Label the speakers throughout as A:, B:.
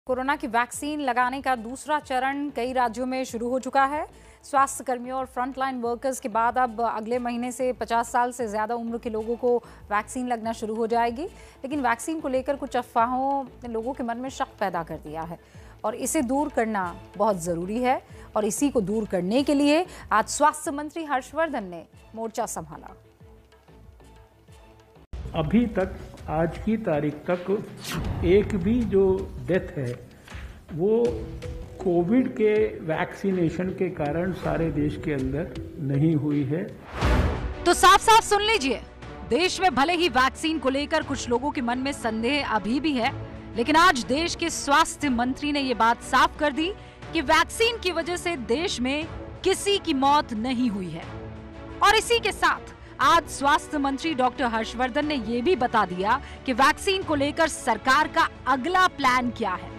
A: Corona की vaccine लगाने का दूसरा चरण कई राज्यों में शुरू हो चुका है। स्वास्थ्य कर्मियों और फ्रंटलाइन वर्कर्स के बाद अब अगले महीने से 50 साल से ज़्यादा उम्र के लोगों को वैक्सीन लगना शुरू हो जाएगी। लेकिन वैक्सीन को लेकर कुछ अफवाहों ने लोगों के मन में शक पैदा कर दिया है और इसे दूर करना बहुत ज़रूरी है। और इसी को दूर करने के लिए आज स्वास्थ्य मंत्री हर्षवर्धन ने मोर्चा संभाला।
B: अभी तक आज की तारीख तक एक भी जो डेथ है वो कोविड के वैक्सीनेशन के कारण सारे देश के अंदर नहीं हुई है।
A: तो साफ साफ सुन लीजिए, देश में भले ही वैक्सीन को लेकर कुछ लोगों के मन में संदेह अभी भी है, लेकिन आज देश के स्वास्थ्य मंत्री ने ये बात साफ कर दी कि वैक्सीन की वजह से देश में किसी की मौत नहीं हुई है। और इसी के साथ आज स्वास्थ्य मंत्री डॉक्टर हर्षवर्धन ने यह भी बता दिया कि वैक्सीन को लेकर सरकार का अगला प्लान क्या है।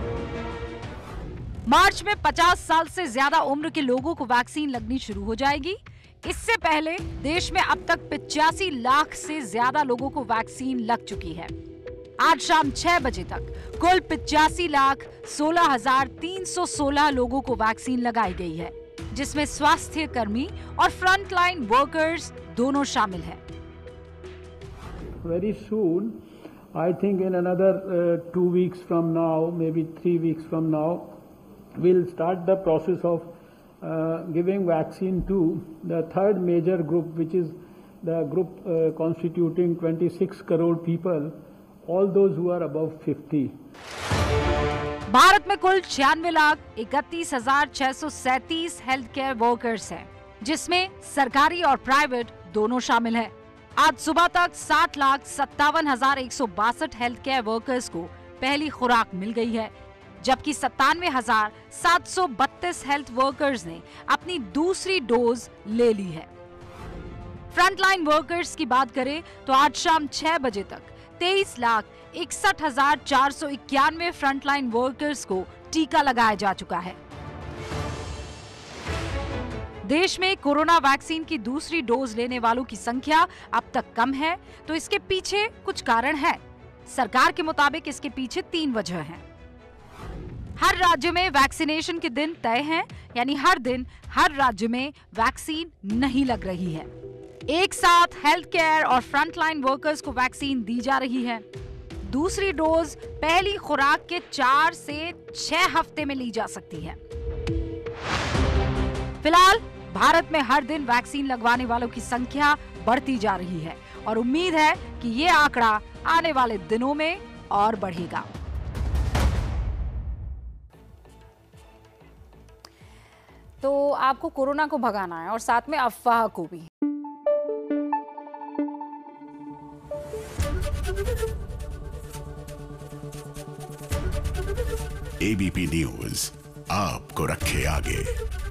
A: मार्च में 50 साल से ज्यादा उम्र के लोगों को वैक्सीन लगनी शुरू हो जाएगी। इससे पहले देश में अब तक 85 लाख से ज्यादा लोगों को वैक्सीन लग चुकी है। आज शाम 6 बजे तक कुल 85,16,316 लोगों को वैक्सीन लगाई गई है, जिसमें स्वास्थ्य कर्मी और फ्रंटलाइन वर्कर्स दोनों शामिल हैं।
B: Very soon, I think in another 2 weeks from now, maybe 3 weeks from now, we'll start the process of giving vaccine to the third major group, which is the group constituting 26 crore people, all those who are above 50.
A: Bharat में कुल 96,31,637 health care workers हैं, जिसमें सरकारी और private दोनों शामिल हैं। आज सुबह तक 60,57,162 हेल्थ केयर वर्कर्स को पहली खुराक मिल गई है, जबकि 97,732 हेल्थ वर्कर्स ने अपनी दूसरी डोज ले ली है। फ्रंटलाइन वर्कर्स की बात करें तो आज शाम 6 बजे तक 23,61,491 फ्रंटलाइन वर्कर्स को टीका लगाया जा चुका है। देश में कोरोना वैक्सीन की दूसरी डोज लेने वालों की संख्या अब तक कम है, तो इसके पीछे कुछ कारण है। सरकार के मुताबिक इसके पीछे 3 वजह हैं। हर राज्य में वैक्सीनेशन के दिन तय हैं, यानी हर दिन हर राज्य में वैक्सीन नहीं लग रही है। एक साथ हेल्थ केयर और फ्रंटलाइन वर्कर्स को वैक्सीन दी जा रही है। दूसरी डोज पहली खुराक के 4 से 6 हफ्ते में ली जा सकती है। फिलहाल भारत में हर दिन वैक्सीन लगवाने वालों की संख्या बढ़ती जा रही है और उम्मीद है कि ये आंकड़ा आने वाले दिनों में और बढ़ेगा। तो आपको कोरोना को भगाना है और साथ में अफवाह को भी।
C: एबीपी न्यूज आपको रखे आगे।